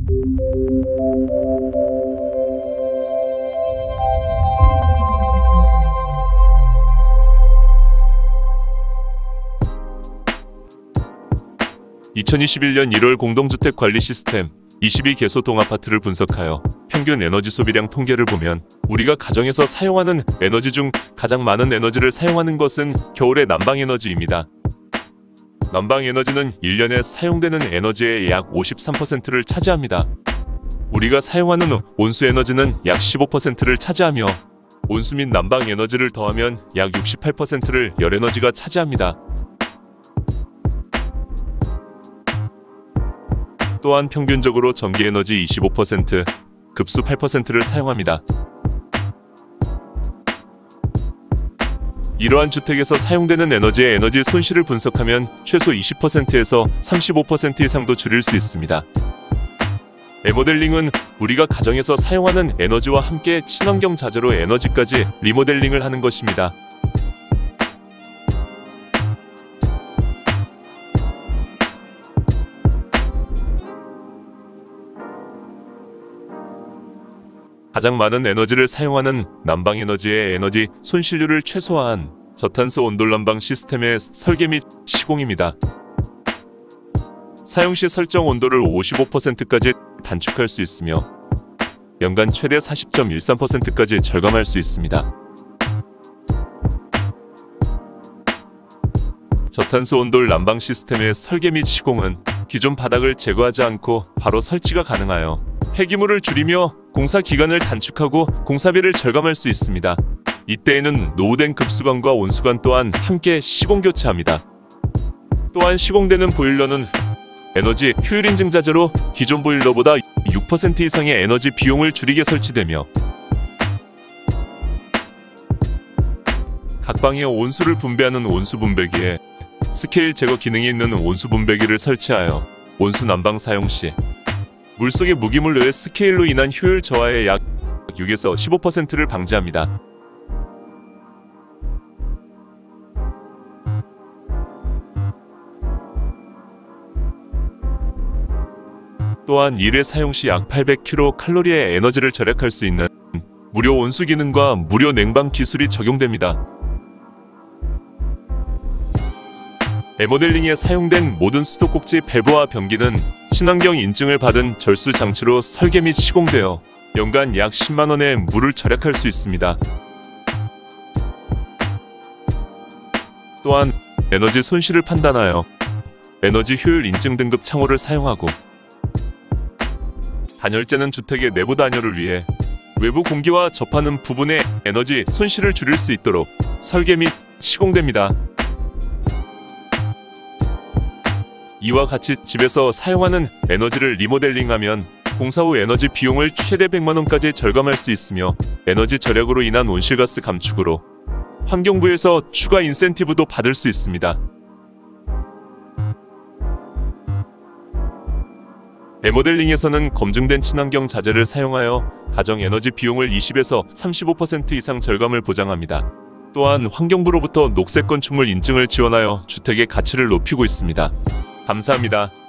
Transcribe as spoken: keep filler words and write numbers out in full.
이천이십일 년 일월 공동주택 관리 시스템 이십이 개소 동아파트를 분석하여 평균 에너지 소비량 통계를 보면 우리가 가정에서 사용하는 에너지 중 가장 많은 에너지를 사용하는 것은 겨울의 난방에너지입니다. 난방에너지는 일 년에 사용되는 에너지의 약 오십삼 퍼센트를 차지합니다. 우리가 사용하는 온수에너지는 약 십오 퍼센트를 차지하며 온수 및 난방에너지를 더하면 약 육십팔 퍼센트를 열에너지가 차지합니다. 또한 평균적으로 전기에너지 이십오 퍼센트, 급수 팔 퍼센트를 사용합니다. 이러한 주택에서 사용되는 에너지의 에너지 손실을 분석하면 최소 이십 퍼센트에서 삼십오 퍼센트 이상도 줄일 수 있습니다. 리모델링은 우리가 가정에서 사용하는 에너지와 함께 친환경 자재로 에너지까지 리모델링을 하는 것입니다. 가장 많은 에너지를 사용하는 난방에너지의 에너지 손실률을 최소화한 저탄소 온돌난방 시스템의 설계 및 시공입니다. 사용 시 설정 온도를 오십오 퍼센트까지 단축할 수 있으며 연간 최대 사십 점 일삼 퍼센트까지 절감할 수 있습니다. 저탄소 온돌 난방 시스템의 설계 및 시공은 기존 바닥을 제거하지 않고 바로 설치가 가능하여 폐기물을 줄이며 공사 기간을 단축하고 공사비를 절감할 수 있습니다. 이때에는 노후된 급수관과 온수관 또한 함께 시공 교체합니다. 또한 시공되는 보일러는 에너지 효율 인증 자재로 기존 보일러보다 육 퍼센트 이상의 에너지 비용을 줄이게 설치되며 각 방에 온수를 분배하는 온수 분배기에 스케일 제거 기능이 있는 온수 분배기를 설치하여 온수 난방 사용 시 물속의 무기물로의 스케일로 인한 효율 저하의 약 육에서 십오 퍼센트를 방지합니다. 또한 일회 사용 시 약 팔백 킬로칼로리의 에너지를 절약할 수 있는 무료 온수 기능과 무료 냉방 기술이 적용됩니다. 리모델링에 사용된 모든 수도꼭지 밸브와 변기는 친환경 인증을 받은 절수 장치로 설계 및 시공되어 연간 약 십만 원의 물을 절약할 수 있습니다. 또한 에너지 손실을 판단하여 에너지 효율 인증 등급 창호를 사용하고 단열재는 주택의 내부 단열을 위해 외부 공기와 접하는 부분의 에너지 손실을 줄일 수 있도록 설계 및 시공됩니다. 이와 같이 집에서 사용하는 에너지를 리모델링하면 공사 후 에너지 비용을 최대 백만 원까지 절감할 수 있으며 에너지 절약으로 인한 온실가스 감축으로 환경부에서 추가 인센티브도 받을 수 있습니다. 리모델링에서는 검증된 친환경 자재를 사용하여 가정 에너지 비용을 이십에서 삼십오 퍼센트 이상 절감을 보장합니다. 또한 환경부로부터 녹색 건축물 인증을 지원하여 주택의 가치를 높이고 있습니다. 감사합니다.